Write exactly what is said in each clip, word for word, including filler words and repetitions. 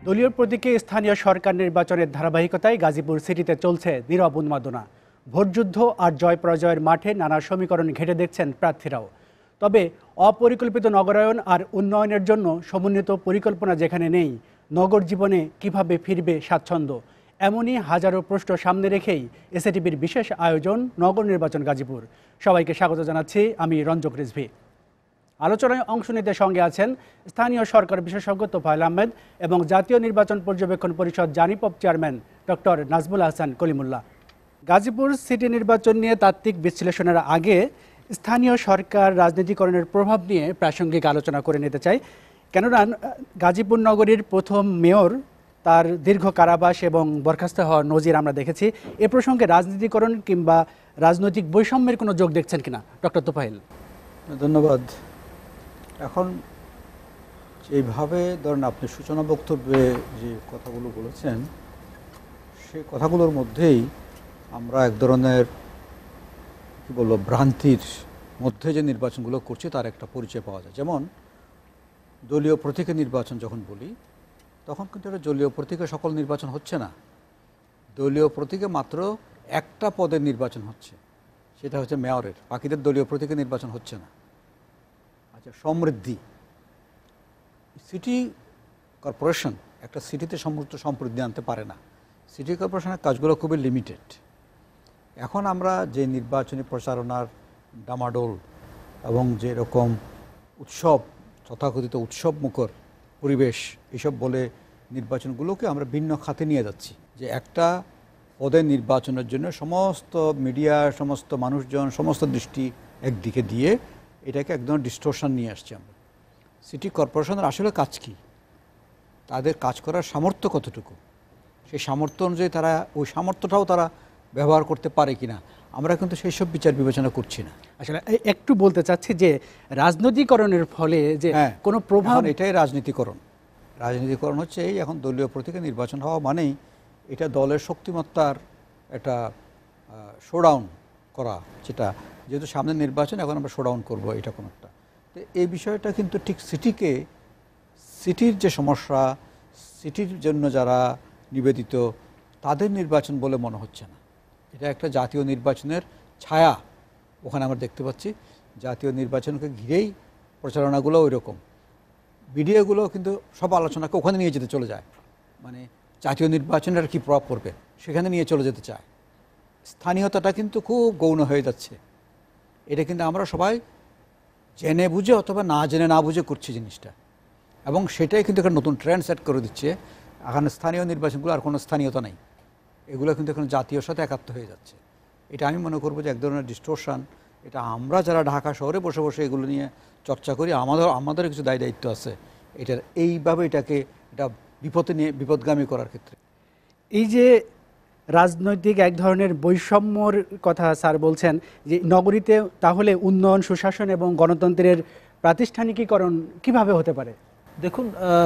দলীয় প্রতীকে স্থানীয় সরকার নির্বাচনের ধারাবাহিকতায় গাজীপুর সিটিতে চলছে নীরব উন্মাদনা। ভোটযুদ্ধ আর জয় পরাজয়ের মাঠে নানা সমীকরণ ঘেটে দেখছেন প্রার্থীরাও। তবে অপরিকল্পিত নগরায়ন আর উন্নয়নের জন্য সমন্বিত পরিকল্পনা যেখানে নেই, নগর জীবনে কিভাবে ফিরবে স্বাচ্ছন্দ্য, এমনই হাজারো প্রশ্ন সামনে রেখেই এসএটিভির বিশেষ আয়োজন নগর নির্বাচন গাজীপুর। সবাইকে স্বাগত জানাচ্ছি, আমি রঞ্জক রিজভী। আলোচনায় অংশ নিতে সঙ্গে আছেন স্থানীয় সরকার বিশেষজ্ঞ তোফায়েল আহমেদ এবং জাতীয় নির্বাচন পর্যবেক্ষণ পরিষদ Janipop chairman doctor Nazmul Hasan Kalimullah. Gazipur city নির্বাচন নিয়ে তাত্ত্বিক বিশ্লেষণের আগে স্থানীয় সরকার রাজনীতিকরণের প্রভাব নিয়ে প্রাসঙ্গিক আলোচনা করে নিতে চাই। কেননা গাজীপুর নগরীর প্রথম মেয়র, তার দীর্ঘ কারাবাস এবং বরখাস্ত হওয়ার নজির আমরা দেখেছি। এ প্রসঙ্গে রাজনীতিকরণ কিংবা রাজনৈতিক বৈষম্যের কোনো যোগ দেখছেন কিনা ডক্টর তোফায়েল? ধন্যবাদ। এখন এইভাবে ধরেন আপনি সূচনা বক্তব্যে যে কথাগুলো বলেছেন, সেই কথাগুলোর মধ্যেই আমরা এক ধরনের কী বলবো ভ্রান্তির মধ্যে যে নির্বাচনগুলো করছি তার একটা পরিচয় পাওয়া যায়। যেমন দলীয় প্রতীকে নির্বাচন যখন বলি, তখন কিন্তু এটা দলীয় প্রতীকে সকল নির্বাচন হচ্ছে না। দলীয় প্রতীকে মাত্র একটা পদের নির্বাচন হচ্ছে, সেটা হচ্ছে মেয়রের। বাকিদের দলীয় প্রতীকে নির্বাচন হচ্ছে না। আচ্ছা, সমৃদ্ধি, সিটি কর্পোরেশন একটা সিটিতে সমৃদ্ধ সমৃদ্ধি আনতে পারে না। সিটি কর্পোরেশনের কাজগুলো খুবই লিমিটেড। এখন আমরা যে নির্বাচনী প্রচারণার ডামাডোল এবং যেরকম উৎসব, তথাকথিত উৎসব মুখর পরিবেশ, এসব বলে নির্বাচনগুলোকে আমরা ভিন্ন খাতে নিয়ে যাচ্ছি। যে একটা পদের নির্বাচনের জন্য সমস্ত মিডিয়া, সমস্ত মানুষজন, সমস্ত দৃষ্টি একদিকে দিয়ে এটাকে একদম ডিস্টোরশন নিয়ে আসছি আমরা। সিটি কর্পোরেশনের আসলে কাজ কি, তাদের কাজ করার সামর্থ্য কতটুকু, সেই সামর্থ্য অনুযায়ী তারা ওই সামর্থ্যটাও তারা ব্যবহার করতে পারে কিনা, আমরা কিন্তু সেই সব বিচার বিবেচনা করছি না। আসলে একটু বলতে চাচ্ছি যে রাজনৈতিকরণের ফলে যে কোনো প্রভাব, এটাই রাজনীতিকরণ। রাজনীতিকরণ হচ্ছে এই এখন দলীয় প্রতীকে নির্বাচন হওয়া মানেই এটা দলের শক্তিমত্তার একটা শোডাউন করা, যেটা যেহেতু সামনে নির্বাচন, এখন আমরা শোডাউন করবো, এটা কোনো একটা। তো এই বিষয়টা কিন্তু ঠিক সিটিকে, সিটির যে সমস্যা, সিটির জন্য যারা নিবেদিত, তাদের নির্বাচন বলে মনে হচ্ছে না। এটা একটা জাতীয় নির্বাচনের ছায়া ওখানে আমরা দেখতে পাচ্ছি। জাতীয় নির্বাচনকে ঘিরেই প্রচারণাগুলো ওই রকম, ভিডিওগুলো কিন্তু সব আলোচনাকে ওখানে নিয়ে যেতে চলে যায়। মানে জাতীয় নির্বাচনের কী প্রভাব পড়বে সেখানে নিয়ে চলে যেতে চায়। স্থানীয়তাটা কিন্তু খুব গৌণ হয়ে যাচ্ছে। এটা কিন্তু আমরা সবাই জেনে বুঝে অথবা না জেনে না বুঝে করছি জিনিসটা, এবং সেটাই কিন্তু একটা নতুন ট্রেন্ড সেট করে দিচ্ছে। এখন স্থানীয় নির্বাচনগুলো আর কোনো স্থানীয়তা নেই, এগুলো কিন্তু এখন জাতীয় সাথে একাত্ম হয়ে যাচ্ছে। এটা আমি মনে করবো যে এক ধরনের ডিস্টোরশন। এটা আমরা যারা ঢাকা শহরে বসে বসে এগুলো নিয়ে চর্চা করি, আমাদের আমাদের কিছু দায় দায়িত্ব আছে এটার, এইভাবে এটাকে এটা বিপদে নিয়ে বিপদগামী করার ক্ষেত্রে। এই যে রাজনৈতিক এক ধরনের বৈষম্যর কথা স্যার বলছেন, যে নগরীতে তাহলে উন্নয়ন, সুশাসন এবং গণতন্ত্রের প্রাতিষ্ঠানিকীকরণ কিভাবে হতে পারে? দেখুন,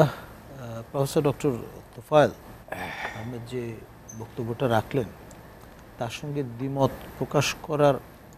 প্রফেসর ডক্টর তোফায়েল আহমেদ যে বক্তব্যটা রাখলেন, তার সঙ্গে দ্বিমত প্রকাশ করার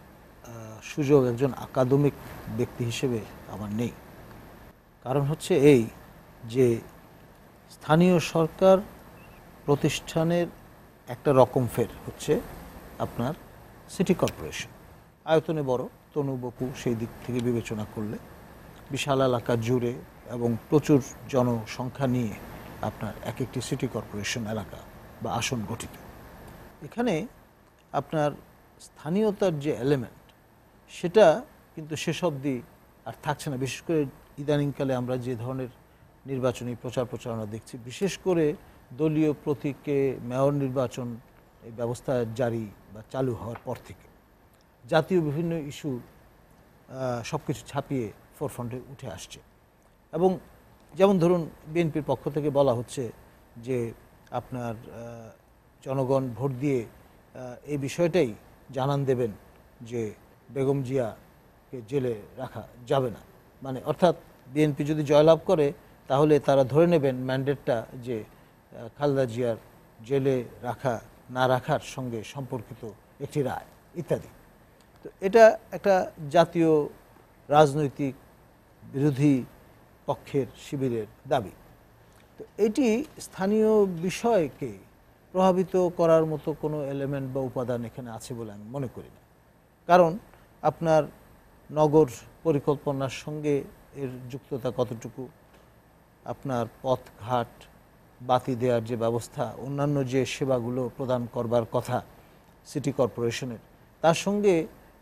সুযোগ একজন আকাদেমিক ব্যক্তি হিসেবে আমার নেই। কারণ হচ্ছে এই যে স্থানীয় সরকার প্রতিষ্ঠানের একটা রকম ফের হচ্ছে আপনার সিটি কর্পোরেশন। আয়তনে বড়, তনুবকু সেই দিক থেকে বিবেচনা করলে বিশাল এলাকা জুড়ে এবং প্রচুর জনসংখ্যা নিয়ে আপনার এক একটি সিটি কর্পোরেশন এলাকা বা আসন গঠিত। এখানে আপনার স্থানীয়তার যে এলিমেন্ট, সেটা কিন্তু শেষ অবধি আর থাকছে না। বিশেষ করে ইদানিংকালে আমরা যে ধরনের নির্বাচনী প্রচার প্রচারণা দেখছি, বিশেষ করে দলীয় প্রতীকে মেয়র নির্বাচন এই ব্যবস্থা জারি বা চালু হওয়ার পর থেকে জাতীয় বিভিন্ন ইস্যু সব কিছু ছাপিয়ে ফোরফ্রন্টে উঠে আসছে। এবং যেমন ধরুন, বিএনপির পক্ষ থেকে বলা হচ্ছে যে আপনার জনগণ ভোট দিয়ে এই বিষয়টাই জানান দেবেন যে বেগম জিয়াকে জেলে রাখা যাবে না। মানে অর্থাৎ বিএনপি যদি জয়লাভ করে তাহলে তারা ধরে নেবেন ম্যান্ডেটটা যে খালেদা জিয়ার জেলে রাখা না রাখার সঙ্গে সম্পর্কিত একটি রায় ইত্যাদি। তো এটা একটা জাতীয় রাজনৈতিক বিরোধী পক্ষের শিবিরের দাবি। তো এটি স্থানীয় বিষয়কে প্রভাবিত করার মতো কোনো এলিমেন্ট বা উপাদান এখানে আছে বলে আমি মনে করি না। কারণ আপনার নগর পরিকল্পনার সঙ্গে এর যুক্ততা কতটুকু, আপনার পথঘাট বাতি দেওয়ার যে ব্যবস্থা, অন্যান্য যে সেবাগুলো প্রদান করবার কথা সিটি কর্পোরেশনের, তার সঙ্গে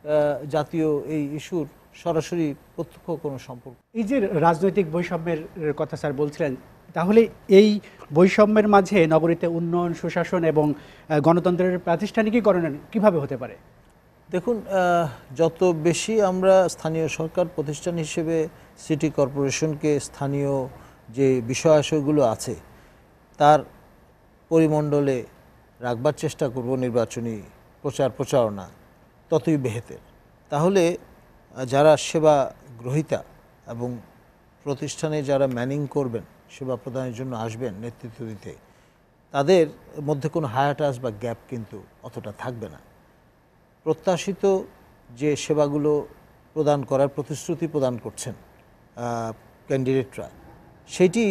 জাতীয় এই ইস্যুর সরাসরি প্রত্যক্ষ কোনো সম্পর্ক। এই যে রাজনৈতিক বৈষম্যের কথা স্যার বলছিলেন, তাহলে এই বৈষম্যের মাঝে নগরীতে উন্নয়ন, সুশাসন এবং গণতন্ত্রের প্রাতিষ্ঠানিকীকরণ কিভাবে হতে পারে? দেখুন, যত বেশি আমরা স্থানীয় সরকার প্রতিষ্ঠান হিসেবে সিটি কর্পোরেশনকে স্থানীয় যে বিষয়াশয়গুলো আছে তার পরিমণ্ডলে রাখবার চেষ্টা করব নির্বাচনী প্রচার প্রচারণা, ততই বেহেতের। তাহলে যারা সেবা গ্রহীতা এবং প্রতিষ্ঠানে যারা ম্যানিং করবেন, সেবা প্রদানের জন্য আসবেন নেতৃত্ব দিতে, তাদের মধ্যে কোনো হায়াটাস বা গ্যাপ কিন্তু অতটা থাকবে না। প্রত্যাশিত যে সেবাগুলো প্রদান করার প্রতিশ্রুতি প্রদান করছেন ক্যান্ডিডেটরা, সেটি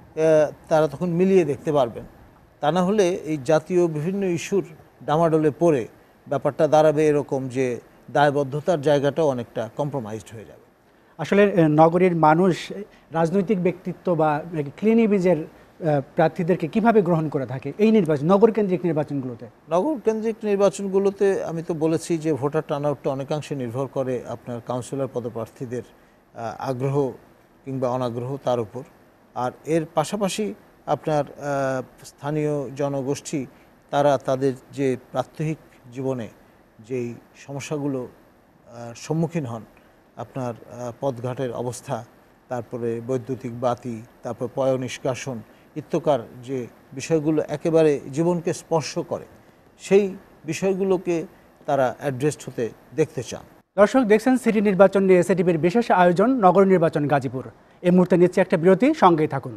তারা তখন মিলিয়ে দেখতে পারবেন। তা না হলে এই জাতীয় বিভিন্ন ইস্যুর ডামাডোলে পড়ে ব্যাপারটা দাঁড়াবে এরকম যে দায়বদ্ধতার জায়গাটাও অনেকটা কম্প্রোমাইজড হয়ে যাবে। আসলে নগরীর মানুষ রাজনৈতিক ব্যক্তিত্ব বা ক্লিন ইমেজের প্রার্থীদেরকে কিভাবে গ্রহণ করে থাকে এই নির্বাচন, নগর কেন্দ্রিক নির্বাচনগুলোতে? নগর কেন্দ্রিক নির্বাচনগুলোতে আমি তো বলেছি যে ভোটার টার্নআউটটা অনেকাংশে নির্ভর করে আপনার কাউন্সিলর পদপ্রার্থীদের আগ্রহ কিংবা অনাগ্রহ তার উপর। আর এর পাশাপাশি আপনার স্থানীয় জনগোষ্ঠী তারা তাদের যে প্রাত্যহিক জীবনে যেই সমস্যাগুলো সম্মুখীন হন, আপনার পথঘাটের অবস্থা, তারপরে বৈদ্যুতিক বাতি, তারপর পয় নিষ্কাশন ইত্যাকার যে বিষয়গুলো একেবারে জীবনকে স্পর্শ করে, সেই বিষয়গুলোকে তারা অ্যাড্রেসড হতে দেখতে চান। দর্শক দেখছেন সিটি নির্বাচন নিয়ে এসএটিভির বিশেষ আয়োজন নগর নির্বাচন গাজীপুর। এই মুহূর্তে নিচ্ছে একটা বিরতি, সঙ্গেই থাকুন।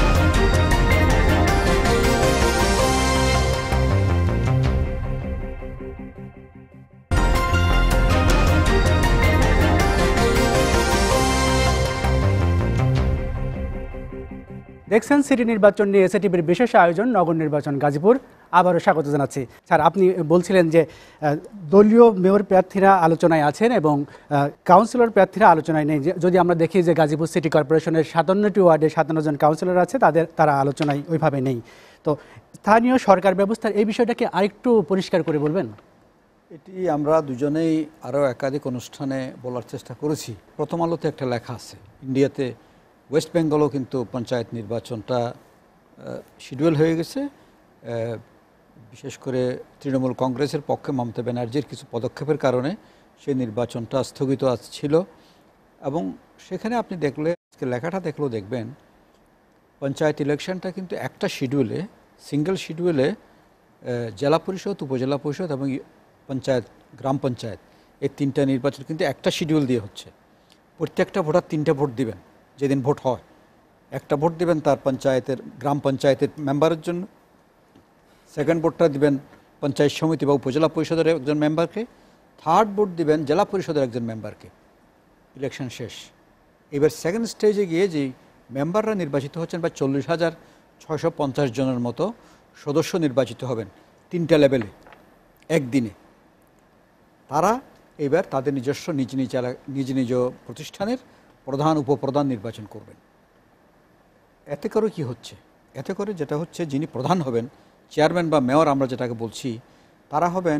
দেখছেন সিটি নির্বাচন নিয়ে এসএটিভির বিশেষ আয়োজন নগর নির্বাচন গাজীপুর। আবারও স্বাগত জানাচ্ছি। স্যার, আপনি বলছিলেন যে দলীয় মেয়র প্রার্থীরা আলোচনায় আছেন এবং কাউন্সিলর প্রার্থীরা আলোচনায় নেই। যদি আমরা দেখি যে গাজীপুর সিটি কর্পোরেশনের সাতান্নটি ওয়ার্ডে সাতান্ন জন কাউন্সিলর আছে, তাদের তারা আলোচনায় ওইভাবে নেই। তো স্থানীয় সরকার ব্যবস্থার এই বিষয়টাকে আরেকটু পরিষ্কার করে বলবেন? এটি আমরা দুজনেই আরও একাধিক অনুষ্ঠানে বলার চেষ্টা করেছি। প্রথম আলোতে একটা লেখা আছে, ইন্ডিয়াতে ওয়েস্ট বেঙ্গলও কিন্তু পঞ্চায়েত নির্বাচনটা শিডিউল হয়ে গেছে। বিশেষ করে তৃণমূল কংগ্রেসের পক্ষে মমতা ব্যানার্জির কিছু পদক্ষেপের কারণে সেই নির্বাচনটা স্থগিত ছিল। এবং সেখানে আপনি দেখলে আজকে লেখাটা দেখলেও দেখবেন পঞ্চায়েত ইলেকশনটা কিন্তু একটা শিডিউলে, সিঙ্গেল শিডিউলে জেলা পরিষদ, উপজেলা পরিষদ এবং পঞ্চায়েত, গ্রাম পঞ্চায়েত, এই তিনটা নির্বাচন কিন্তু একটা শিডিউল দিয়ে হচ্ছে। প্রত্যেকটা ভোটার তিনটে ভোট দিবেন যেদিন ভোট হয়। একটা ভোট দিবেন তার পঞ্চায়েতের, গ্রাম পঞ্চায়েতের মেম্বারের জন্য, সেকেন্ড ভোটটা দিবেন পঞ্চায়েত সমিতি বা উপজেলা পরিষদের একজন মেম্বারকে, থার্ড ভোট দিবেন জেলা পরিষদের একজন মেম্বারকে। ইলেকশন শেষ। এবার সেকেন্ড স্টেজে গিয়ে যেই মেম্বাররা নির্বাচিত হচ্ছেন বা চল্লিশ হাজার ছয়শো পঞ্চাশ জনের মতো সদস্য নির্বাচিত হবেন তিনটা লেভেলে একদিনে। তারা এবার তাদের নিজস্ব নিজ নিজ নিজ নিজ প্রতিষ্ঠানের প্রধান, উপপ্রধান নির্বাচন করবেন। এতে করে কি হচ্ছে? এতে করে যেটা হচ্ছে, যিনি প্রধান হবেন, চেয়ারম্যান বা মেয়র আমরা যেটাকে বলছি, তারা হবেন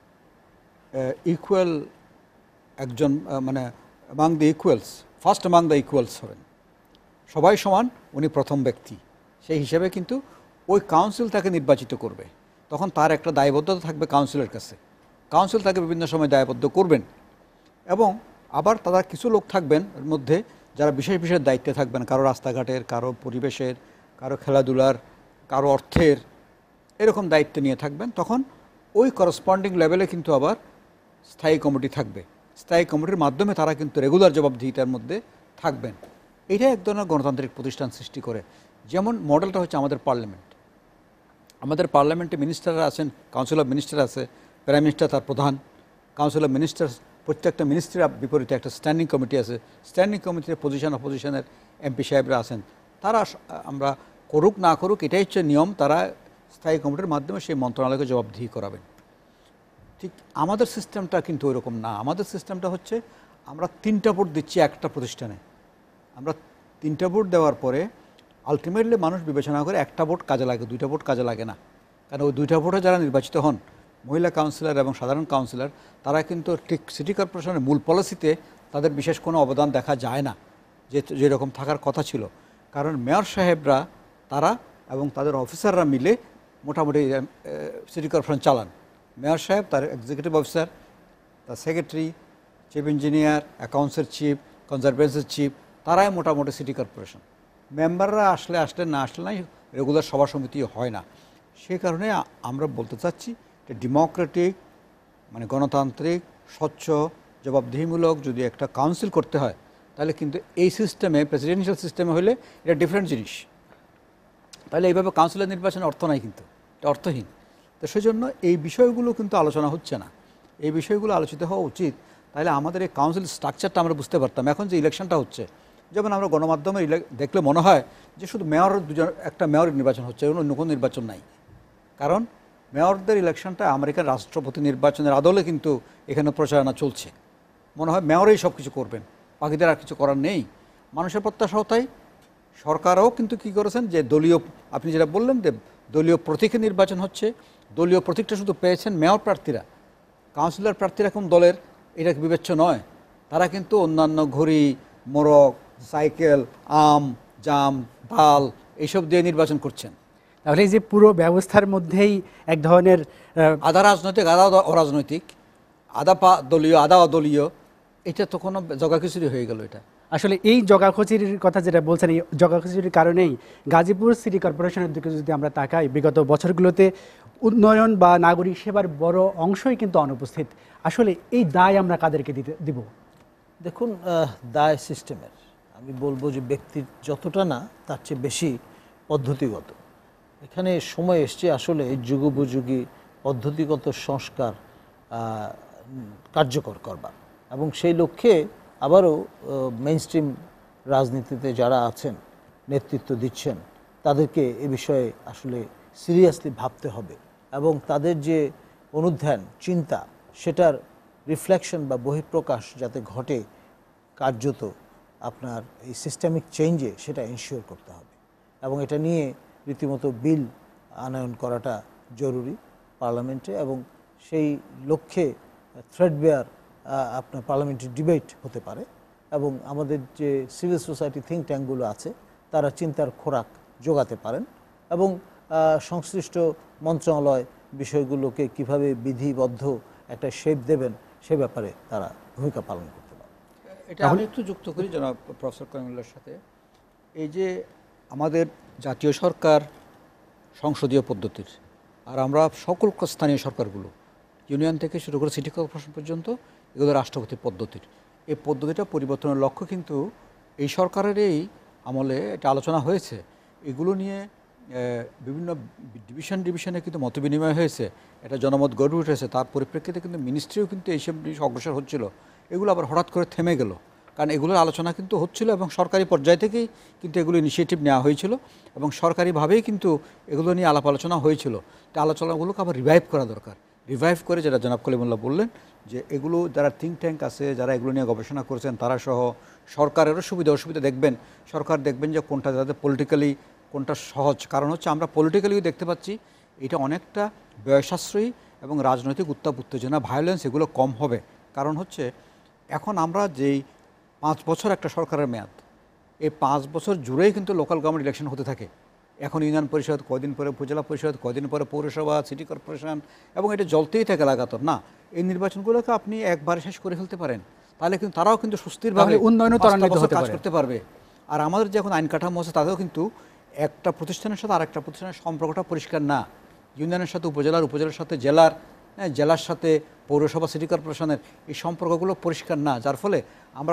ইকুয়াল একজন, মানে among the equals, first among the equals হবেন। সবাই সমান, উনি প্রথম ব্যক্তি। সেই হিসেবে কিন্তু ওই কাউন্সিল তাকে নির্বাচিত করবে। তখন তার একটা দায়বদ্ধতা থাকবে কাউন্সিলের কাছে। কাউন্সিল তাকে বিভিন্ন সময় দায়বদ্ধ করবেন। এবং আবার তারা কিছু লোক থাকবেন এর মধ্যে যারা বিশেষ বিশেষ দায়িত্বে থাকবেন, কারো রাস্তাঘাটের, কারো পরিবেশের, কারো খেলাধুলার, কারো অর্থের, এরকম দায়িত্ব নিয়ে থাকবেন। তখন ওই করসপন্ডিং লেভেলে কিন্তু আবার স্থায়ী কমিটি থাকবে। স্থায়ী কমিটির মাধ্যমে তারা কিন্তু রেগুলার জবাবদিহিতার মধ্যে থাকবেন। এটা এক ধরনের গণতান্ত্রিক প্রতিষ্ঠান সৃষ্টি করে। যেমন মডেলটা হচ্ছে আমাদের পার্লামেন্ট। আমাদের পার্লামেন্টে মিনিস্টাররা আছেন, কাউন্সিল অফ মিনিস্টার আছে, প্রাইম মিনিস্টার তার প্রধান। কাউন্সিল অফ মিনিস্টার, প্রত্যেকটা মিনিস্ট্রির বিপরীতে একটা স্ট্যান্ডিং কমিটি আছে। স্ট্যান্ডিং কমিটির পজিশন অপোজিশনের এমপি সাহেবরা আছেন। তারা আমরা করুক না করুক এটাই হচ্ছে নিয়ম, তারা স্থায়ী কমিটির মাধ্যমে সেই মন্ত্রণালয়কে জবাবদিহি করাবেন। ঠিক আমাদের সিস্টেমটা কিন্তু ওইরকম না। আমাদের সিস্টেমটা হচ্ছে আমরা তিনটা ভোট দিচ্ছি একটা প্রতিষ্ঠানে, আমরা তিনটা ভোট দেওয়ার পরে আলটিমেটলি মানুষ বিবেচনা করে একটা ভোট কাজে লাগে, দুইটা ভোট কাজে লাগে না। কারণ ওই দুইটা ভোটে যারা নির্বাচিত হন, মহিলা কাউন্সিলর এবং সাধারণ কাউন্সিলর, তারা কিন্তু ঠিক সিটি কর্পোরেশনের মূল পলিসিতে তাদের বিশেষ কোনো অবদান দেখা যায় না যে যেরকম থাকার কথা ছিল। কারণ মেয়র সাহেবরা তারা এবং তাদের অফিসাররা মিলে মোটামুটি সিটি কর্পোরেশন চালান। মেয়র সাহেব, তার এক্সিকিউটিভ অফিসার, তার সেক্রেটারি, চিফ ইঞ্জিনিয়ার, অ্যাকাউন্টসের চিফ, কনজারভেন্সের চিফ, তারাই মোটামুটি সিটি কর্পোরেশন। মেম্বাররা আসলে আসলে না আসলে নাই, রেগুলার সভা সমিতি হয় না। সেই কারণে আমরা বলতে চাচ্ছি যে ডেমোক্রেটিক মানে গণতান্ত্রিক, স্বচ্ছ, জবাবদিহিমূলক যদি একটা কাউন্সিল করতে হয়, তাহলে কিন্তু এই সিস্টেমে, প্রেসিডেন্সিয়াল সিস্টেমে হলে এটা ডিফারেন্ট জিনিস। তাহলে এইভাবে কাউন্সিলর নির্বাচনের অর্থ নাই, কিন্তু এটা অর্থহীন। তো সেই জন্য এই বিষয়গুলো কিন্তু আলোচনা হচ্ছে না, এই বিষয়গুলো আলোচিত হওয়া উচিত। তাহলে আমাদের এই কাউন্সিল স্ট্রাকচারটা আমরা বুঝতে পারতাম। এখন যে ইলেকশনটা হচ্ছে, যেমন আমরা গণমাধ্যমে দেখলে মনে হয় যে শুধু মেয়র দুজন, একটা মেয়র নির্বাচন হচ্ছে, অন্য কোনো নির্বাচন নাই। কারণ মেয়রদের ইলেকশনটা আমেরিকার রাষ্ট্রপতি নির্বাচনের আদলে কিন্তু এখানে প্রচারণা চলছে। মনে হয় মেয়রই সব কিছু করবেন, বাকিদের আর কিছু করার নেই। মানুষের প্রত্যাশাও তাই। সরকারও কিন্তু কি করেছেন যে দলীয়, আপনি যেটা বললেন যে দলীয় প্রতীকে নির্বাচন হচ্ছে, দলীয় প্রতীকটা শুধু পেয়েছেন মেয়র প্রার্থীরা, কাউন্সিলর প্রার্থীরা কোন দলের এটা বিবেচ্য নয়। তারা কিন্তু অন্যান্য ঘড়ি, মোরগ, সাইকেল, আম, জাম, ডাল এইসব দিয়ে নির্বাচন করছেন। তাহলে এই যে পুরো ব্যবস্থার মধ্যেই এক ধরনের আধা রাজনৈতিক, আধা অরাজনৈতিক, আধা পা দলীয়, আধা অদলীয়, এটা তো কোনো জগাখিচুড়ি হয়ে গেল। এটা আসলে এই জগাখিচুড়ির কথা যেটা বলছেন, এই জগাখিচুড়ির কারণেই গাজীপুর সিটি কর্পোরেশনের দিকে যদি আমরা তাকাই, বিগত বছরগুলোতে উন্নয়ন বা নাগরিক সেবার বড় অংশই কিন্তু অনুপস্থিত। আসলে এই দায় আমরা কাদেরকে দিতে দিব? দেখুন, দায় সিস্টেমের, আমি বলবো যে ব্যক্তির যতটা না, তার চেয়ে বেশি পদ্ধতিগত। এখানে সময় এসছে আসলে যুগোপযোগী পদ্ধতিগত সংস্কার কার্যকর করবার, এবং সেই লক্ষ্যে আবারও মেইনস্ট্রিম রাজনীতিতে যারা আছেন, নেতৃত্ব দিচ্ছেন, তাদেরকে এ বিষয়ে আসলে সিরিয়াসলি ভাবতে হবে, এবং তাদের যে অনুধ্যান চিন্তা, সেটার রিফ্লেকশন বা বহিঃপ্রকাশ যাতে ঘটে কার্যত আপনার এই সিস্টেমিক চেঞ্জে, সেটা এনশিওর করতে হবে। এবং এটা নিয়ে রীতিমতো বিল আনয়ন করাটা জরুরি পার্লামেন্টে, এবং সেই লক্ষ্যে থ্রেডবেয়ার আপনার পার্লামেন্টারি ডিবেট হতে পারে, এবং আমাদের যে সিভিল সোসাইটি থিঙ্ক ট্যাঙ্কগুলো আছে, তারা চিন্তার খোরাক যোগাতে পারেন, এবং সংশ্লিষ্ট মন্ত্রণালয় বিষয়গুলোকে কিভাবে বিধিবদ্ধ একটা শেপ দেবেন, সে ব্যাপারে তারা ভূমিকা পালন করতে পারে। এটা আমি একটু যুক্ত করি জনাব প্রফেসর কামিলুল্লাহর সাথে। এই যে আমাদের জাতীয় সরকার সংসদীয় পদ্ধতির, আর আমরা সকল স্থানীয় সরকারগুলো, ইউনিয়ন থেকে শুরু করে সিটি কর্পোরেশন পর্যন্ত, এগুলো রাষ্ট্রপতি পদ্ধতির। এই পদ্ধতিটা পরিবর্তনের লক্ষ্য কিন্তু এই সরকারেরই আমলে এটা আলোচনা হয়েছে। এগুলো নিয়ে বিভিন্ন ডিভিশন ডিভিশনে কিন্তু মতবিনিময় হয়েছে, এটা জনমত গড়ে উঠেছে। তার পরিপ্রেক্ষিতে কিন্তু মিনিস্ট্রিও কিন্তু এইসব জিনিস অগ্রসর হচ্ছিল। এগুলো আবার হঠাৎ করে থেমে গেল, কারণ এগুলোর আলোচনা কিন্তু হচ্ছিল, এবং সরকারি পর্যায় থেকেই কিন্তু এগুলো ইনিশিয়েটিভ নেওয়া হয়েছিল, এবং সরকারিভাবেই কিন্তু এগুলো নিয়ে আলাপ আলোচনা হয়েছিল। তো আলোচনাগুলোকে আবার রিভাইভ করা দরকার। রিভাইভ করে, যেটা জনাব কলিমুল্লাহ বললেন, যে এগুলো যারা থিঙ্ক ট্যাঙ্ক আছে, যারা এগুলো নিয়ে গবেষণা করেছেন, তারা সহ সরকারেরও সুবিধা অসুবিধা দেখবেন। সরকার দেখবেন যে কোনটা যাদের পলিটিক্যালি কোনটা সহজ। কারণ হচ্ছে আমরা পলিটিক্যালিও দেখতে পাচ্ছি এটা অনেকটা ব্যয়সাশ্রয়ী, এবং রাজনৈতিক উত্তাপ উত্তেজনা, ভায়োলেন্স এগুলো কম হবে। কারণ হচ্ছে এখন আমরা যেই পাঁচ বছর একটা সরকারের মেয়াদ, এই পাঁচ বছর জুড়েই কিন্তু লোকাল গভর্নমেন্ট ইলেকশন হতে থাকে। এখন ইউনিয়ন পরিষদ, কদিন পরে উপজেলা পরিষদ, কদিন পরে পৌরসভা, সিটি কর্পোরেশন, এবং এটা জ্বলতেই থাকে লাগাতার। না, এই নির্বাচনগুলোকে আপনি একবারে শেষ করে ফেলতে পারেন, তাহলে কিন্তু তারাও কিন্তু সুস্থিরভাবে উন্নয়ন কাজ করতে পারবে। আর আমাদের যে এখন আইন কাঠামো আছে, তাতেও কিন্তু একটা প্রতিষ্ঠানের সাথে আরেকটা প্রতিষ্ঠানের সম্পর্কটা পরিষ্কার না। ইউনিয়নের সাথে উপজেলার, উপজেলার সাথে জেলার, হ্যাঁ, জেলার সাথে পৌরসভা, সিটি কর্পোরেশনের এই সম্পর্কগুলো পরিষ্কার না, যার ফলে আমরা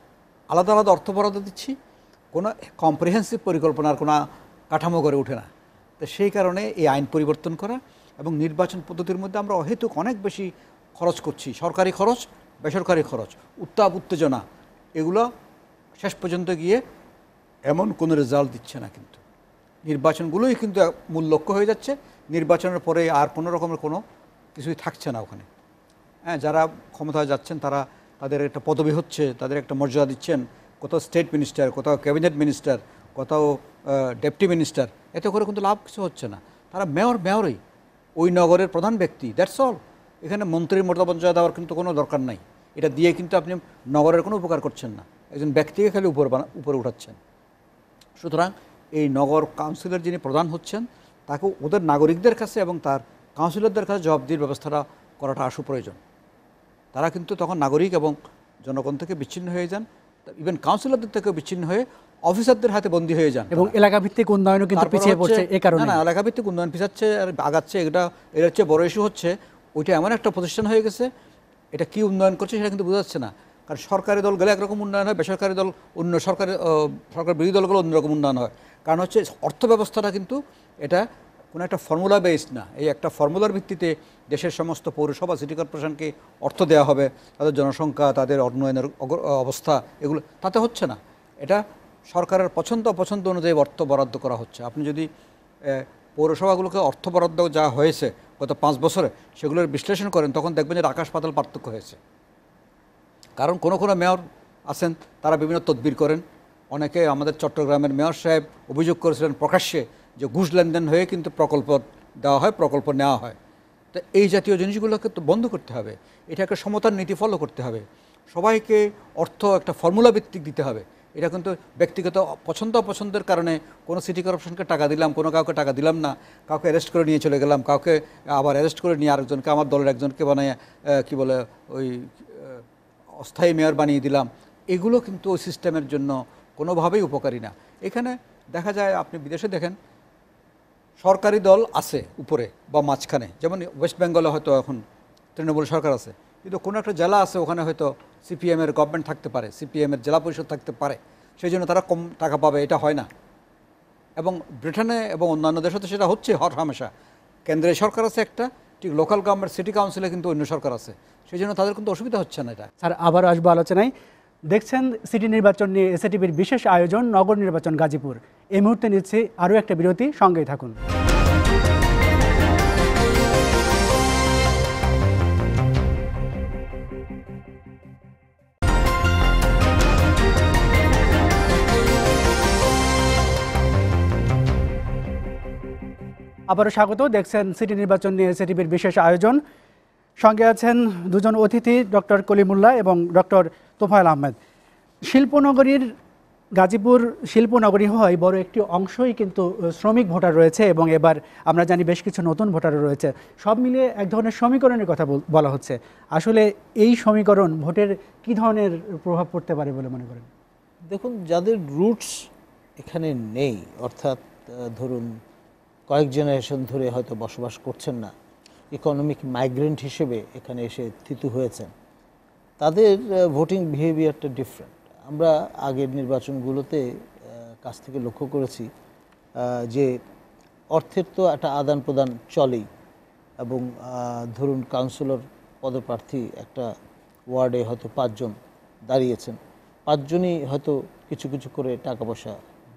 আলাদা আলাদা অর্থ বরাদ্দ দিচ্ছি, কোনো কম্প্রিহেন্সিভ পরিকল্পনার কোনো কাঠামো গড়ে ওঠে না। তো সেই কারণে এই আইন পরিবর্তন করা, এবং নির্বাচন পদ্ধতির মধ্যে আমরা অহেতুক অনেক বেশি খরচ করছি, সরকারি খরচ, বেসরকারি খরচ, উত্তাপ উত্তেজনা, এগুলো শেষ পর্যন্ত গিয়ে এমন কোনো রেজাল্ট দিচ্ছে না। কিন্তু নির্বাচনগুলোই কিন্তু মূল লক্ষ্য হয়ে যাচ্ছে। নির্বাচনের পরে আর কোনো রকমের কোনো কিছুই থাকছে না ওখানে। হ্যাঁ, যারা ক্ষমতায় যাচ্ছেন তারা তাদের একটা পদবি হচ্ছে, তাদের একটা মর্যাদা দিচ্ছেন, কোথাও স্টেট মিনিস্টার, কোথাও ক্যাবিনেট মিনিস্টার, কোথাও ডেপুটি মিনিস্টার, এতে করে কিন্তু লাভ কিছু হচ্ছে না। তারা মেয়র মেয়রই, ওই নগরের প্রধান ব্যক্তি, দ্যাটস অল। এখানে মন্ত্রীর মর্যাদা দেওয়ার কিন্তু কোনো দরকার নাই। এটা দিয়ে কিন্তু আপনি নগরের কোনো উপকার করছেন না, একজন ব্যক্তিকে খালি উপর উপরে উঠাচ্ছেন। সুতরাং এই নগর কাউন্সিলের যিনি প্রধান হচ্ছেন তাকে ওদের নাগরিকদের কাছে এবং তার কাউন্সিলরদের কাছে জবাবদিহির ব্যবস্থাটা করাটা আশু প্রয়োজন। তারা কিন্তু তখন নাগরিক এবং জনগণ থেকে বিচ্ছিন্ন হয়ে যান, ইভেন কাউন্সিলরদের থেকে বিচ্ছিন্ন হয়ে অফিসারদের হাতে বন্দী হয়ে যান, এবং এলাকা ভিত্তিক উন্নয়নও কিন্তু পিছিয়ে পড়ছে এই কারণে। না, এলাকা ভিত্তিক উন্নয়ন পিছাচ্ছে আর আগাচ্ছে, এটা এর হচ্ছে বড় ইস্যু হচ্ছে। ওইটা এমন একটা প্রতিষ্ঠান হয়ে গেছে, এটা কি উন্নয়ন করছে সেটা কিন্তু বোঝা যাচ্ছে না। কারণ সরকারি দল গেলে একরকম উন্নয়ন হয়, বেসরকারি দল অন্য সরকারি সরকার বিরোধী দলগুলো অন্যরকম উন্নয়ন হয়। কারণ হচ্ছে অর্থ ব্যবস্থাটা কিন্তু এটা কোনো একটা ফর্মুলা বেসড না। এই একটা ফর্মুলার ভিত্তিতে দেশের সমস্ত পৌরসভা, সিটি কর্পোরেশনকে অর্থ দেওয়া হবে, তাদের জনসংখ্যা, তাদের উন্নয়নের অবস্থা, এগুলো তাতে হচ্ছে না। এটা সরকারের পছন্দ অপছন্দ অনুযায়ী অর্থ বরাদ্দ করা হচ্ছে। আপনি যদি পৌরসভাগুলোকে অর্থ বরাদ্দ যা হয়েছে গত পাঁচ বছরে সেগুলোর বিশ্লেষণ করেন, তখন দেখবেন যে আকাশ পাতাল পার্থক্য হয়েছে। কারণ কোনো কোনো মেয়র আছেন তারা বিভিন্ন তদবির করেন। অনেকে, আমাদের চট্টগ্রামের মেয়র সাহেব অভিযোগ করেছিলেন প্রকাশ্যে যে ঘুষ লেনদেন হয়ে কিন্তু প্রকল্প দেওয়া হয়, প্রকল্প নেওয়া হয়। তো এই জাতীয় জিনিসগুলোকে তো বন্ধ করতে হবে। এটা একটা সমতার নীতি ফলো করতে হবে। সবাইকে অর্থ একটা ফর্মুলা ভিত্তিক দিতে হবে। এটা কিন্তু ব্যক্তিগত পছন্দ অপছন্দের কারণে কোনো সিটি কর্পোরেশনকে টাকা দিলাম, কোনো কাউকে টাকা দিলাম না, কাউকে অ্যারেস্ট করে নিয়ে চলে গেলাম, কাউকে আবার অ্যারেস্ট করে নিয়ে আরেকজনকে, আমার দলের একজনকে বানিয়ে কি বলে ওই অস্থায়ী মেয়র বানিয়ে দিলাম। এগুলো কিন্তু ওই সিস্টেমের জন্য কোনোভাবেই উপকারী না। এখানে দেখা যায়, আপনি বিদেশে দেখেন, সরকারি দল আছে উপরে বা মাঝখানে, যেমন ওয়েস্ট বেঙ্গলে হয়তো এখন তৃণমূল সরকার আছে, কিন্তু কোনো একটা জেলা আছে ওখানে হয়তো সিপিএমের গভর্নমেন্ট থাকতে পারে, সিপিএমের জেলা পরিষদ থাকতে পারে, সেই জন্য তারা কম টাকা পাবে, এটা হয় না। এবং ব্রিটেনে এবং অন্যান্য দেশে তো সেটা হচ্ছে হর হামেশা। কেন্দ্রের সরকার আছে একটা, ঠিক লোকাল গভর্নমেন্ট সিটি কাউন্সিলে কিন্তু অন্য সরকার আছে, সেই জন্য তাদের কিন্তু অসুবিধা হচ্ছে না। এটা স্যার, আবারও আসবো আলোচনায়। দেখছেন সিটি নির্বাচন নিয়ে এসএটিভির বিশেষ আয়োজন নগর নির্বাচন গাজীপুর। এই মুহূর্তে নিচ্ছি আরও একটা বিরতি, সঙ্গেই থাকুন। আবারও স্বাগত। দেখছেন সিটি নির্বাচন নিয়ে এসএটিভির বিশেষ আয়োজন। সঙ্গে আছেন দুজন অতিথি, ডক্টর কলিমুল্লাহ এবং ডক্টর তোফায়েল আহমেদ। শিল্পনগরীর গাজীপুর শিল্পনগরী হওয়ায় বড় একটি অংশই কিন্তু শ্রমিক ভোটার রয়েছে, এবং এবার আমরা জানি বেশ কিছু নতুন ভোটারও রয়েছে। সব মিলিয়ে এক ধরনের সমীকরণের কথা বলা হচ্ছে। আসলে এই সমীকরণ ভোটের কি ধরনের প্রভাব পড়তে পারে বলে মনে করেন? দেখুন, যাদের রুটস এখানে নেই, অর্থাৎ ধরুন কয়েক জেনারেশন ধরে হয়তো বসবাস করছেন না, ইকোনমিক মাইগ্রেন্ট হিসেবে এখানে এসে স্থিত হয়েছেন, তাদের ভোটিং বিহেভিয়ারটা ডিফারেন্ট। আমরা আগের নির্বাচনগুলোতে কাছ থেকে লক্ষ্য করেছি যে অর্থের তো একটা আদান প্রদান চলেই, এবং ধরুন কাউন্সিলর পদপ্রার্থী একটা ওয়ার্ডে হয়তো পাঁচজন দাঁড়িয়েছেন, পাঁচজনই হয়তো কিছু কিছু করে টাকা পয়সা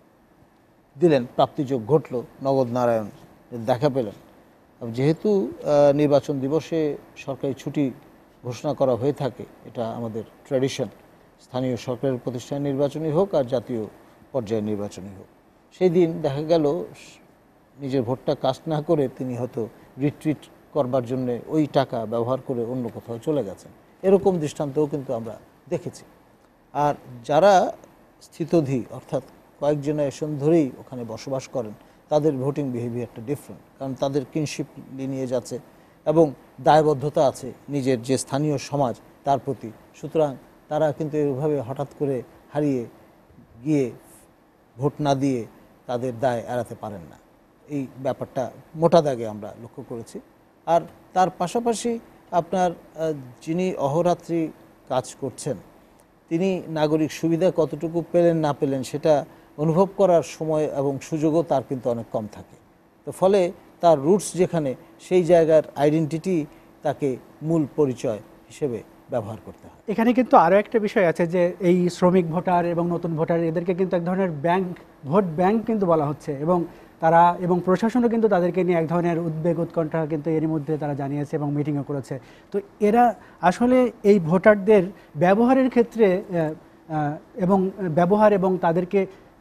দিলেন, প্রাপ্তিযোগ ঘটলো, নগদ নারায়ণ দেখা পেলেন। যেহেতু নির্বাচন দিবসে সরকারি ছুটি ঘোষণা করা হয়ে থাকে, এটা আমাদের ট্র্যাডিশন, স্থানীয় সরকারের প্রতিষ্ঠান নির্বাচনই হোক আর জাতীয় পর্যায়ের নির্বাচনই হোক, সেই দিন দেখা গেল নিজের ভোটটা কাস্ট না করে তিনি হয়তো রিট্রিট করবার জন্য ওই টাকা ব্যবহার করে অন্য কোথাও চলে গেছেন। এরকম দৃষ্টান্তও কিন্তু আমরা দেখেছি। আর যারা স্থিতধী, অর্থাৎ কয়েক জেনারেশন ধরেই ওখানে বসবাস করেন, তাদের ভোটিং বিহেভিয়ারটা ডিফারেন্ট, কারণ তাদের কিনশিপ নিয়ে যাচ্ছে এবং দায়বদ্ধতা আছে নিজের যে স্থানীয় সমাজ তার প্রতি। সুতরাং তারা কিন্তু এভাবে হঠাৎ করে হারিয়ে গিয়ে ভোট না দিয়ে তাদের দায় এড়াতে পারেন না। এই ব্যাপারটা মোটা দাগে আমরা লক্ষ্য করেছি। আর তার পাশাপাশি আপনার যিনি অহরাত্রি কাজ করছেন, তিনি নাগরিক সুবিধা কতটুকু পেলেন না পেলেন সেটা অনুভব করার সময় এবং সুযোগও তার কিন্তু অনেক কম থাকে। তো ফলে তার রুটস যেখানে, সেই জায়গার আইডেন্টিটি তাকে মূল পরিচয় হিসেবে ব্যবহার করতে হয়। এখানে কিন্তু আরও একটা বিষয় আছে যে এই শ্রমিক ভোটার এবং নতুন ভোটার, এদেরকে কিন্তু এক ধরনের ব্যাংক, ভোট ব্যাংক কিন্তু বলা হচ্ছে, এবং তারা এবং প্রশাসনও কিন্তু তাদেরকে নিয়ে এক ধরনের উদ্বেগ উৎকণ্ঠা কিন্তু এর মধ্যে তারা জানিয়েছে এবং মিটিংও করেছে। তো এরা আসলে এই ভোটারদের ব্যবহারের ক্ষেত্রে এবং ব্যবহার এবং তাদেরকে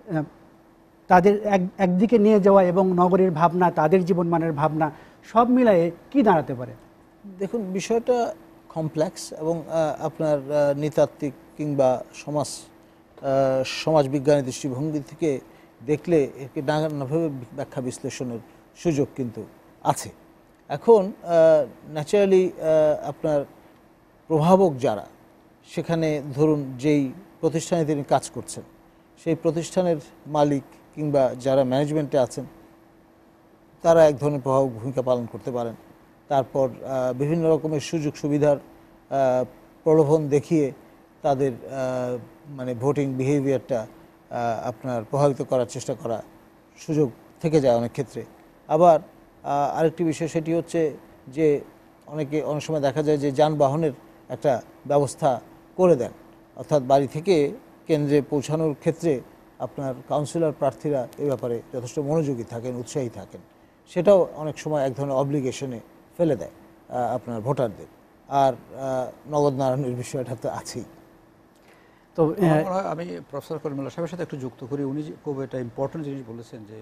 তাদের এক একদিকে নিয়ে যাওয়া এবং নগরীর ভাবনা, তাদের জীবনমানের ভাবনা সব মিলায়ে কি দাঁড়াতে পারে? দেখুন, বিষয়টা কমপ্লেক্স এবং আপনার নৃতাত্ত্বিক কিংবা সমাজ সমাজবিজ্ঞানী দৃষ্টিভঙ্গি থেকে দেখলে একে নানাভাবে ব্যাখ্যা বিশ্লেষণের সুযোগ কিন্তু আছে। এখন ন্যাচারালি আপনার প্রভাবক যারা, সেখানে ধরুন যেই প্রতিষ্ঠানে তিনি কাজ করছেন সেই প্রতিষ্ঠানের মালিক কিংবা যারা ম্যানেজমেন্টে আছেন তারা এক ধরনের প্রভাবক ভূমিকা পালন করতে পারেন। তারপর বিভিন্ন রকমের সুযোগ সুবিধার প্রলোভন দেখিয়ে তাদের মানে ভোটিং বিহেভিয়ারটা আপনার প্রভাবিত করার চেষ্টা করা সুযোগ থেকে যায় অনেক ক্ষেত্রে। আবার আরেকটি বিষয় সেটি হচ্ছে যে অনেকে অনেক সময় দেখা যায় যে যানবাহনের একটা ব্যবস্থা করে দেন, অর্থাৎ বাড়ি থেকে কেন্দ্রে পৌঁছানোর ক্ষেত্রে আপনার কাউন্সিলর প্রার্থীরা এ ব্যাপারে যথেষ্ট মনোযোগী থাকেন, উৎসাহী থাকেন। সেটাও অনেক সময় এক ধরনের অব্লিগেশনে ফেলে দেয় আপনার ভোটারদের। আর নগদ নারায়ণের বিষয়টা তো আছেই। তো আমি প্রফেসর করিমুল্লাহ সাহেবের সাথে একটু যুক্ত করি। উনি খুব একটা ইম্পর্টেন্ট জিনিস বলেছেন যে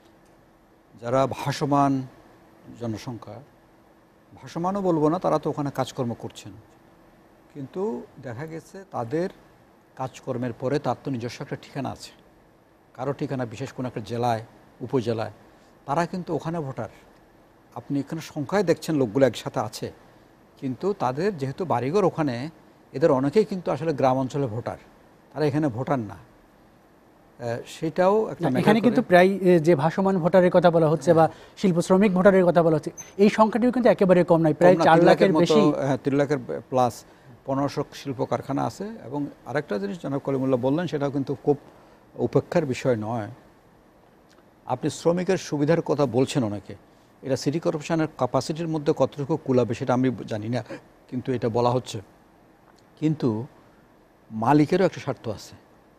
যারা ভাসমান জনসংখ্যা, ভাসমানও বলবো না, তারা তো ওখানে কাজকর্ম করছেন, কিন্তু দেখা গেছে তাদের কাজকর্মের পরে তার তো নিজস্ব একটা ঠিকানা আছে, কারো ঠিকানা বিশেষ কোনো একটা জেলায়, উপজেলায়, তারা কিন্তু ওখানে ভোটার। আপনি এখানে সংখ্যায় দেখছেন লোকগুলো একসাথে আছে, কিন্তু তাদের যেহেতু বাড়িঘর ওখানে, এদের অনেকেই কিন্তু আসলে গ্রাম অঞ্চলে ভোটার, তারা এখানে ভোটার না। সেটাও একটা এখানে কিন্তু প্রায় যে ভাসমান ভোটারের কথা বলা হচ্ছে বা শিল্প শ্রমিক ভোটারের কথা বলা হচ্ছে, এই সংখ্যাটিও কিন্তু একেবারে কম নয়, প্রায় চার লাখের বেশি। হ্যাঁ, তিন লাখের প্লাস পনেরোশো শিল্প কারখানা আছে। এবং আরেকটা জিনিস জনাব কলিমুল্লাহ বললেন, সেটাও কিন্তু খুব উপেক্ষার বিষয় নয়। আপনি শ্রমিকের সুবিধার কথা বলছেন অনেকে, এটা সিটি কর্পোরেশনের ক্যাপাসিটির মধ্যে কতটুকু কুলাবে সেটা আমি জানি না, কিন্তু এটা বলা হচ্ছে। কিন্তু মালিকেরও একটা স্বার্থ আছে।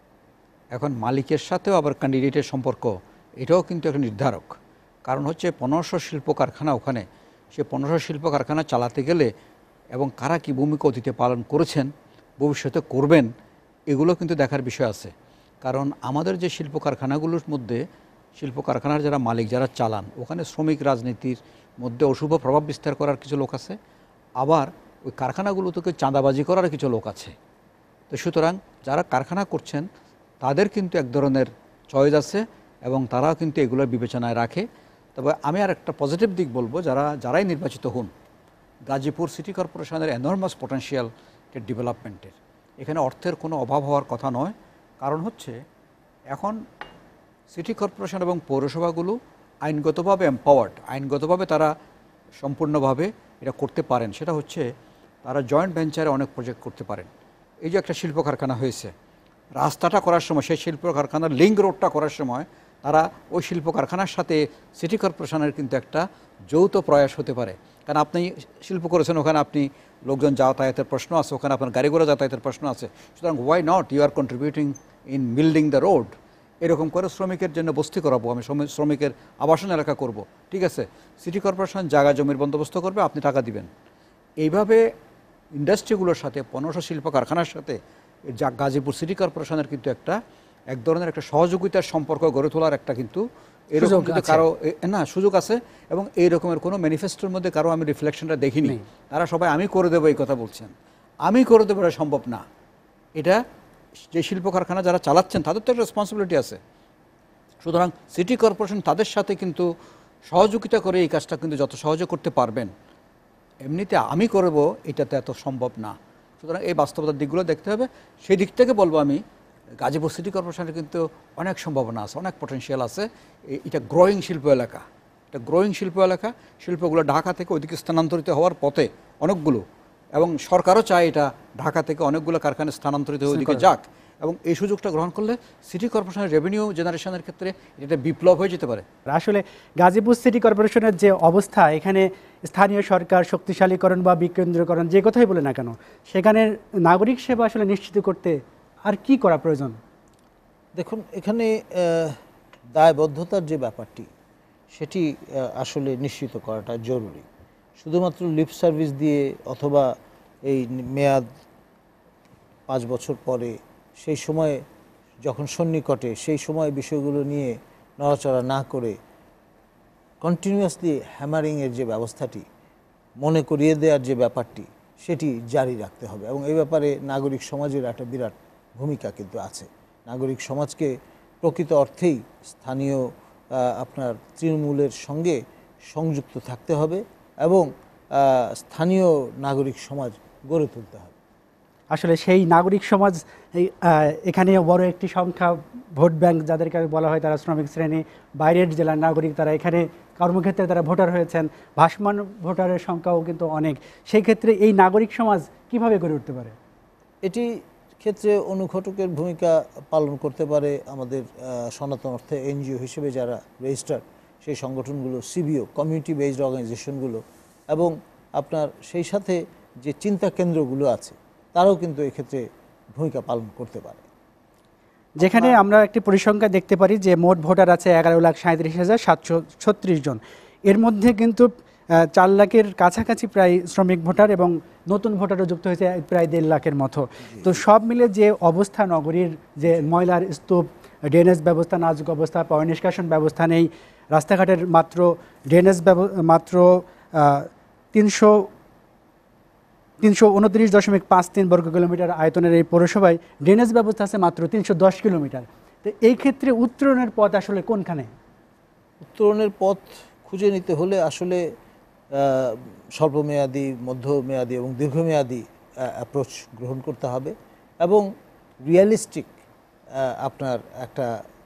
এখন মালিকের সাথেও আবার ক্যান্ডিডেটের সম্পর্ক, এটাও কিন্তু একটা নির্ধারক। কারণ হচ্ছে পনেরোশো শিল্প কারখানা ওখানে, সে পনেরোশো শিল্প কারখানা চালাতে গেলে এবং কারা কী ভূমিকা অতীতে পালন করেছেন, ভবিষ্যতে করবেন, এগুলো কিন্তু দেখার বিষয় আছে। কারণ আমাদের যে শিল্প কারখানাগুলোর মধ্যে শিল্প কারখানার যারা মালিক, যারা চালান, ওখানে শ্রমিক রাজনীতির মধ্যে অশুভ প্রভাব বিস্তার করার কিছু লোক আছে, আবার ওই কারখানাগুলো থেকে চাঁদাবাজি করার কিছু লোক আছে। তো সুতরাং যারা কারখানা করছেন তাদের কিন্তু এক ধরনের চয়েস আছে এবং তারাও কিন্তু এগুলোর বিবেচনায় রাখে। তবে আমি আর একটা পজিটিভ দিক বলবো, যারা যারাই নির্বাচিত হন, গাজীপুর সিটি কর্পোরেশনের এনর্মাস পটেনশিয়াল ডেভেলপমেন্টের, এখানে অর্থের কোনো অভাব হওয়ার কথা নয়। কারণ হচ্ছে এখন সিটি কর্পোরেশন এবং পৌরসভাগুলো আইনগতভাবে এম্পাওয়ার্ড, আইনগতভাবে তারা সম্পূর্ণভাবে এটা করতে পারেন। সেটা হচ্ছে তারা জয়েন্ট ভেঞ্চারে অনেক প্রজেক্ট করতে পারেন। এই যে একটা শিল্প কারখানা হয়েছে, রাস্তাটা করার সময়, সেই শিল্প কারখানার লিঙ্ক রোডটা করার সময় তারা ওই শিল্প কারখানার সাথে সিটি কর্পোরেশনের কিন্তু একটা যৌথ প্রয়াস হতে পারে। কারণ আপনি শিল্প করেছেন, ওখানে আপনি লোকজন যাতায়াতের প্রশ্ন আছে, ওখানে আপনার গাড়ি ঘোড়া যাতায়াতের প্রশ্ন আছে, সুতরাং why not you are contributing in building the road. এরকম করে শ্রমিকের জন্য বস্তি করাবো, আমি শ্রমিকের আবাসন এলাকা করব, ঠিক আছে, সিটি কর্পোরেশন জায়গা জমির বন্দোবস্ত করবে, আপনি টাকা দিবেন। এইভাবে ইন্ডাস্ট্রিগুলোর সাথে, পনেরোশো শিল্প কারখানার সাথে যা গাজীপুর সিটি কর্পোরেশনের কিন্তু একটা এক ধরনের একটা সহযোগিতার সম্পর্ক গড়ে তোলার একটা কিন্তু এরকম কিন্তু কারো না সুযোগ আছে। এবং এই রকমের কোনো ম্যানিফেস্টোর মধ্যে কারো আমি রিফ্লেকশনটা দেখিনি। তারা সবাই আমি করে দেবো এই কথা বলছেন, আমি করে দেবো এটা সম্ভব না। এটা যে শিল্প কারখানা যারা চালাচ্ছেন তাদের তো একটা রেসপন্সিবিলিটি আছে। সুতরাং সিটি কর্পোরেশন তাদের সাথে কিন্তু সহযোগিতা করে এই কাজটা কিন্তু যত সহজে করতে পারবেন, এমনিতে আমি করব এটাতে এত সম্ভব না। সুতরাং এই বাস্তবতার দিকগুলো দেখতে হবে। সেই দিক থেকে বলবো আমি, গাজীপুর সিটি কর্পোরেশনের কিন্তু অনেক সম্ভাবনা আছে, অনেক পটেনশিয়াল আছে। এটা গ্রোয়িং শিল্প এলাকা, এটা গ্রোয়িং শিল্প এলাকা। শিল্পগুলো ঢাকা থেকে ওইদিকে স্থানান্তরিত হওয়ার পথে অনেকগুলো, এবং সরকারও চায় এটা ঢাকা থেকে অনেকগুলো কারখানা স্থানান্তরিত হয়ে ওইদিকে যাক। এবং এই সুযোগটা গ্রহণ করলে সিটি কর্পোরেশনের রেভিনিউ জেনারেশনের ক্ষেত্রে এটা বিপ্লব হয়ে যেতে পারে। আসলে গাজীপুর সিটি কর্পোরেশনের যে অবস্থা, এখানে স্থানীয় সরকার শক্তিশালীকরণ বা বিকেন্দ্রীকরণ যে কথাই বলে না কেন, সেখানের নাগরিক সেবা আসলে নিশ্চিত করতে আর কি করা প্রয়োজন? দেখুন, এখানে দায়বদ্ধতার যে ব্যাপারটি, সেটি আহ, আসলে নিশ্চিত করাটা জরুরি। শুধুমাত্র লিপ সার্ভিস দিয়ে অথবা এই মেয়াদ পাঁচ বছর পরে সেই সময় যখন সন্নিকটে সেই সময় বিষয়গুলো নিয়ে নড়াচড়া না করে কন্টিনিউয়াসলি হ্যামারিংয়ের যে ব্যবস্থাটি, মনে করিয়ে দেওয়ার যে ব্যাপারটি, সেটি জারি রাখতে হবে। এবং এই ব্যাপারে নাগরিক সমাজের একটা বিরাট ভূমিকা কিন্তু আছে। নাগরিক সমাজকে প্রকৃত অর্থেই স্থানীয় আপনার তৃণমূলের সঙ্গে সংযুক্ত থাকতে হবে এবং স্থানীয় নাগরিক সমাজ গড়ে তুলতে হবে। আসলে সেই নাগরিক সমাজ এই এখানে বড় একটি সংখ্যা ভোট ব্যাংক যাদেরকে বলা হয়, তারা শ্রমিক শ্রেণী, বাইরের জেলার নাগরিক, তারা এখানে কর্মক্ষেত্রে তারা ভোটার হয়েছেন, ভাসমান ভোটারের সংখ্যাও কিন্তু অনেক। সেই ক্ষেত্রে এই নাগরিক সমাজ কিভাবে গড়ে উঠতে পারে? এটি ক্ষেত্রে অনুঘটকের ভূমিকা পালন করতে পারে আমাদের সনাতন অর্থে এনজিও হিসেবে যারা রেজিস্টার্ড সেই সংগঠনগুলো, সিবিও কমিউনিটি বেসড অর্গানাইজেশনগুলো, এবং আপনার সেই সাথে যে চিন্তা কেন্দ্রগুলো আছে তারাও কিন্তু এক্ষেত্রে ভূমিকা পালন করতে পারে। যেখানে আমরা একটি পরিসংখ্যা দেখতে পারি যে মোট ভোটার আছে এগারো লাখ সাঁত্রিশ হাজার সাতশো ছত্রিশ জন। এর মধ্যে কিন্তু চার লাখের কাছাকাছি প্রায় শ্রমিক ভোটার এবং নতুন ভোটারও যুক্ত হয়েছে প্রায় দেড় লাখের মতো। তো সব মিলে যে অবস্থা নগরীর, যে ময়লার স্তূপ, ড্রেনেজ ব্যবস্থা নাজুক অবস্থা, পয় নিষ্কাশন ব্যবস্থা নেই, রাস্তাঘাটের মাত্র ড্রেনেজ মাত্র তিনশো তিনশো উনত্রিশ দশমিক পাঁচ তিন বর্গ কিলোমিটার আয়তনের এই পৌরসভায় ড্রেনেজ ব্যবস্থা আছে মাত্র তিনশো দশ কিলোমিটার। তো এই ক্ষেত্রে উত্তরণের পথ আসলে কোনখানে? উত্তরণের পথ খুঁজে নিতে হলে আসলে স্বল্পমেয়াদী, মধ্যমেয়াদী এবং দীর্ঘমেয়াদী অ্যাপ্রোচ গ্রহণ করতে হবে এবং রিয়েলিস্টিক আপনার একটা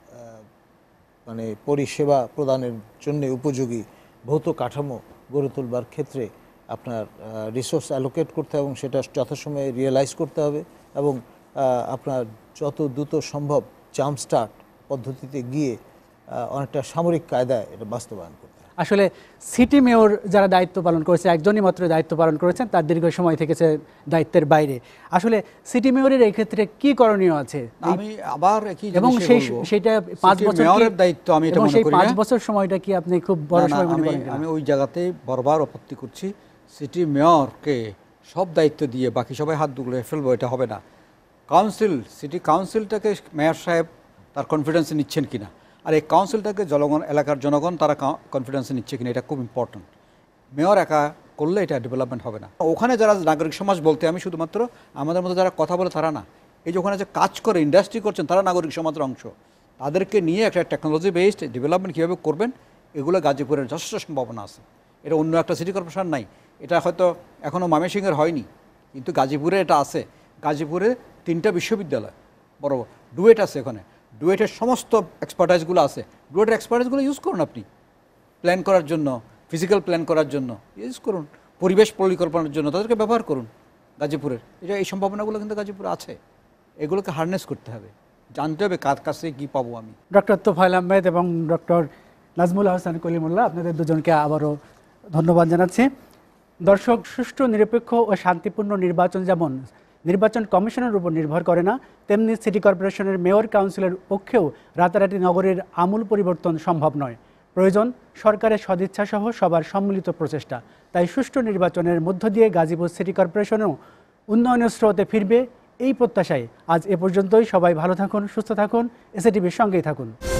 মানে পরিষেবা প্রদানের জন্য উপযোগী ভৌত কাঠামো গড়ে তোলবার ক্ষেত্রে আপনার রিসোর্স অ্যালোকেট করতে হবে এবং সেটা যথাসময়ে রিয়েলাইজ করতে হবে এবং আপনার যত দ্রুত সম্ভব জাম্প স্টার্ট পদ্ধতিতে গিয়ে অনেকটা সামরিক কায়দায় এটা বাস্তবায়ন করতে হবে। আসলে সিটি মেয়র যারা দায়িত্ব পালন করেছে, একজনই মাত্র দায়িত্ব পালন করেছেন, তার দীর্ঘ সময় থেকেছে দায়িত্বের বাইরে। আসলে সিটি মেয়রের এই ক্ষেত্রে কি করণীয় আছে? আমি আবার একই এবং সেই সেটা পাঁচ বছর মেয়রের দায়িত্ব, আমি এটা মনে করি না। পাঁচ বছর সময়টা কি আপনি খুব বড় সময় মনে করেন? আমি ওই জায়গাতে বারবার আপত্তি করছি। সিটি মেয়রকে সব দায়িত্ব দিয়ে বাকি সবাই হাত দুগুলো ফেলবো, এটা হবে না। কাউন্সিল, সিটি কাউন্সিলটাকে মেয়র সাহেব তার কনফিডেন্সে নিচ্ছেন কিনা, আর এই কাউন্সিলটাকে জনগণ, এলাকার জনগণ তারা কনফিডেন্সে নিচ্ছে কিনা, এটা খুব ইম্পর্ট্যান্ট। মেয়র একা করলে এটা ডেভেলপমেন্ট হবে না। ওখানে যারা নাগরিক সমাজ বলতে আমি শুধুমাত্র আমাদের মধ্যে যারা কথা বলে তারা না, এই যে ওখানে যে কাজ করে ইন্ডাস্ট্রি করছেন তারা নাগরিক সমাজের অংশ। তাদেরকে নিয়ে একটা টেকনোলজি বেসড ডেভেলপমেন্ট কীভাবে করবেন, এগুলো গাজীপুরের যথেষ্ট সম্ভাবনা আছে। এটা অন্য একটা সিটি কর্পোরেশন নাই, এটা হয়তো এখনও ময়মনসিংহের হয়নি, কিন্তু গাজীপুরে এটা আছে। গাজীপুরে তিনটা বিশ্ববিদ্যালয় বড় ডুয়েট আছে, ওখানে ডুয়েটের সমস্ত এক্সপার্টাইজগুলো আছে। ডুয়েটের এক্সপার্টাইজগুলো ইউজ করুন, আপনি প্ল্যান করার জন্য, ফিজিক্যাল প্ল্যান করার জন্য ইউজ করুন, পরিবেশ পরিকল্পনার জন্য তাদেরকে ব্যবহার করুন গাজীপুরের। এটা এই সম্ভাবনাগুলো কিন্তু গাজীপুরে আছে, এগুলোকে হারনেস করতে হবে, জানতে হবে কার কাছে কী পাবো আমি। ডক্টর তোফায়েল আহমেদ এবং ডক্টর নাজমুল আহসান কলিমুল্লাহ, আপনাদের দুজনকে আবারও ধন্যবাদ জানাচ্ছি। দর্শক, সুষ্ঠু, নিরপেক্ষ ও শান্তিপূর্ণ নির্বাচন যেমন নির্বাচন কমিশনের উপর নির্ভর করে না, তেমনি সিটি কর্পোরেশনের মেয়র কাউন্সিলের পক্ষেও রাতারাতি নগরের আমূল পরিবর্তন সম্ভব নয়। প্রয়োজন সরকারের সদিচ্ছাসহ সবার সম্মিলিত প্রচেষ্টা। তাই সুষ্ঠু নির্বাচনের মধ্য দিয়ে গাজীপুর সিটি কর্পোরেশনও উন্নয়নের স্রোতে ফিরবে, এই প্রত্যাশায় আজ এ পর্যন্তই। সবাই ভালো থাকুন, সুস্থ থাকুন, এসএটিভির সঙ্গেই থাকুন।